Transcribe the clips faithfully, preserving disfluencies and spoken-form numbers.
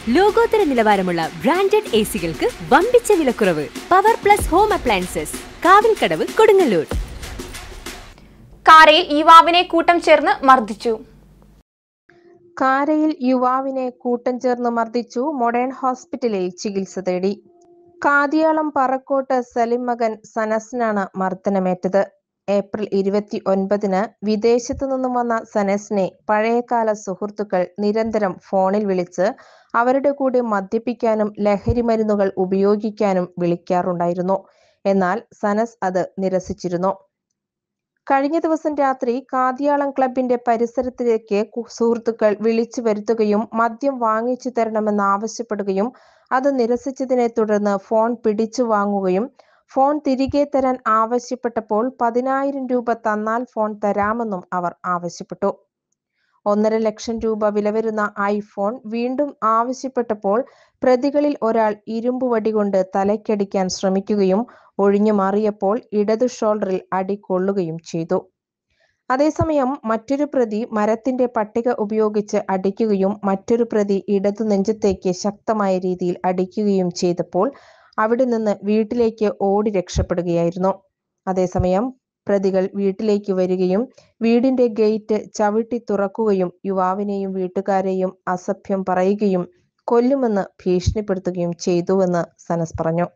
ലോകോത്തര നിലവാരമുള്ള branded A സികൾക്ക് വമ്പിച്ച വിലക്കുറവ്. Power plus home appliances, Kavilkadavu, Kodungallur. കാരയിൽ യുവാവിനെ കൂട്ടം ചേർന്ന് മർദ്ദിച്ചു. കാരയിൽ യുവാവിനെ കൂട്ടം ചേർന്ന് മർദ്ദിച്ചു. മോഡേൺ ഹോസ്പിറ്റലിൽ ചികിത്സ തേടി. കാതിയാളം പറക്കോട്ട് സലിം മകൻ സനസിനാണ് മർദ്ദനമേറ്റത്. ഏപ്രിൽ ഇരുപത്തി ഒൻപതിന് വിദേശത്തു നിന്നും വന്ന സനസിനെ പഴയകാല സുഹൃത്തുക്കൾ നിരന്തരം ഫോണിൽ വിളിച്ച് അവരുടെ കൂടെ മദ്യപിക്കാനും ലഹരി മരുന്നുകൾ ഉപയോഗിക്കാനും വിളിക്കാറുണ്ടായിരുന്നു. എന്നാൽ സനസ് അത് നിരസിച്ചിരുന്നു. കഴിഞ്ഞ ദിവസം രാത്രി കാതിയാളം ക്ലബിന്റെ പരിസരത്തിലേക്ക് സുഹൃത്തുക്കൾ വിളിച്ചു വരുത്തുകയും മദ്യം വാങ്ങിച്ചു തരണമെന്ന് ആവശ്യപ്പെടുകയും അത് നിരസിച്ചതിനെ തുടർന്ന് ഫോൺ പിടിച്ചു വാങ്ങുകയും ഫോൺ തിരികെ തരാൻ ആവശ്യപ്പെട്ടപ്പോൾ പതിനായിരം രൂപ തന്നാൽ ഫോൺ തരാമെന്നും അവർ ആവശ്യപ്പെട്ടു. ഒന്നര ലക്ഷം രൂപ വില വരുന്ന ഐഫോൺ വീണ്ടും ആവശ്യപ്പെട്ടപ്പോൾ പ്രതികളിൽ ഒരാൾ ഇരുമ്പുവടി കൊണ്ട് തലയ്ക്കടിക്കാൻ ശ്രമിക്കുകയും ഒഴിഞ്ഞു മാറിയപ്പോൾ ഇടതു ഷോൾഡറിൽ അടി കൊള്ളുകയും ചെയ്തു. അതേസമയം മറ്റൊരു പ്രതി മരത്തിന്റെ പട്ടിക ഉപയോഗിച്ച് അടിക്കുകയും മറ്റൊരു പ്രതി ഇടതു നെഞ്ചത്തേക്ക് ശക്തമായ രീതിയിൽ അടിക്കുകയും ചെയ്തപ്പോൾ അവിടെ നിന്ന് വീട്ടിലേക്ക് ഓടി രക്ഷപ്പെടുകയായിരുന്നു. അതേസമയം പ്രതികൾ വീട്ടിലേക്ക് വരികയും വീടിന്റെ ഗേറ്റ് ചവിട്ടി തുറക്കുകയും യുവാവിനെയും വീട്ടുകാരെയും അസഭ്യം പറയുകയും കൊല്ലുമെന്ന് ഭീഷണിപ്പെടുത്തുകയും ചെയ്തുവെന്ന് സനസ് പറഞ്ഞു.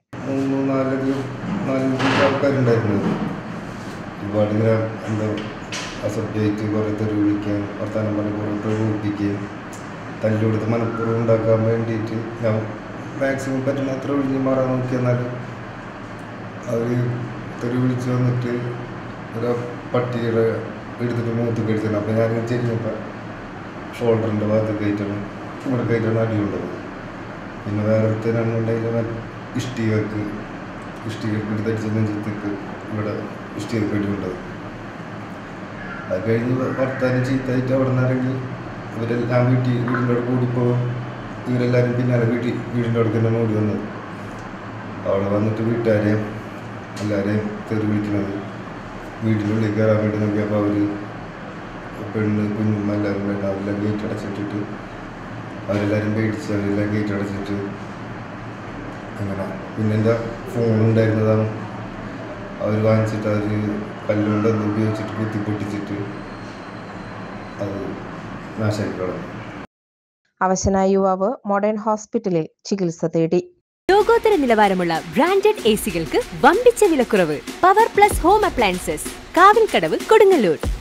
തല്ലുകൊടുത്ത് മനഃപൂർവ്വം ഉണ്ടാക്കാൻ വേണ്ടിയിട്ട് ഞാൻ മാക്സിമം പറ്റുന്ന അത്ര ഒഴിഞ്ഞു മാറാൻ നോക്കിയെന്നാലും അവർ തെറി വിളിച്ച് വന്നിട്ട് ഒരു പട്ടിയുടെ എടുത്തിട്ട് മൂത്ത് കടിച്ചത്. അപ്പം ഞാൻ ചെരിഞ്ഞപ്പോൾ ഷോൾഡറിൻ്റെ ഭാഗത്ത് കയറ്റാണ് ഇവിടെ കയറ്റാണ് അടിയുള്ളത്. പിന്നെ വേറെ രണ്ടുണ്ടെങ്കിൽ ഇഷ്ടികക്ക് ഇഷ്ടികക്ക് എടുത്തടിച്ച നെഞ്ചത്തേക്ക് ഇവിടെ ഇഷ്ടികക്ക് അടിയുണ്ടത്. അത് കഴിഞ്ഞ് വർത്താനം ചീത്തായിട്ട് അവിടെ നിന്ന് ഇറങ്ങി ഇവരെല്ലാം വീട്ടിൽ വീടിൻ്റെ അവിടെ കൂടിപ്പോകും. ഇവരെല്ലാവരും പിന്നാലെ വീട്ടിൽ വീടിൻ്റെ അവിടെ തന്നെ ഓടി വന്നത്. അവിടെ വന്നിട്ട് വീട്ടുകാരെയും എല്ലാവരെയും തെറി വിളിക്കുന്നത്. വീടിൻ്റെ ഉള്ളിൽ കയറാൻ വേണ്ടി നോക്കിയപ്പോൾ അവർ പെണ്ണ് കുഞ്ഞുമ്മ എല്ലാവരും വേണ്ട അവരെല്ലാം ഗേറ്റ് അടച്ചിട്ടിട്ട് അവരെല്ലാവരും പേടിച്ച് അവരെല്ലാം ഗേറ്റ് അടച്ചിട്ട് അങ്ങനെ. പിന്നെ എൻ്റെ ഫോണുണ്ടായിരുന്നതാണ് അവർ വാങ്ങിച്ചിട്ട് അവർ കല്ലുകൊണ്ടൊന്ന് ഉപയോഗിച്ചിട്ട് കുത്തി പൊട്ടിച്ചിട്ട് അത് നാശമാക്കി കളഞ്ഞു. അവശനായ യുവാവ് മോഡേൺ ഹോസ്പിറ്റലിൽ ചികിത്സ തേടി. ലോകോത്തര നിലവാരമുള്ള ബ്രാൻഡഡ് എ സികൾക്ക് വമ്പിച്ച വിലക്കുറവ്. Power plus home appliances, Kavilkadavu, Kodungallur.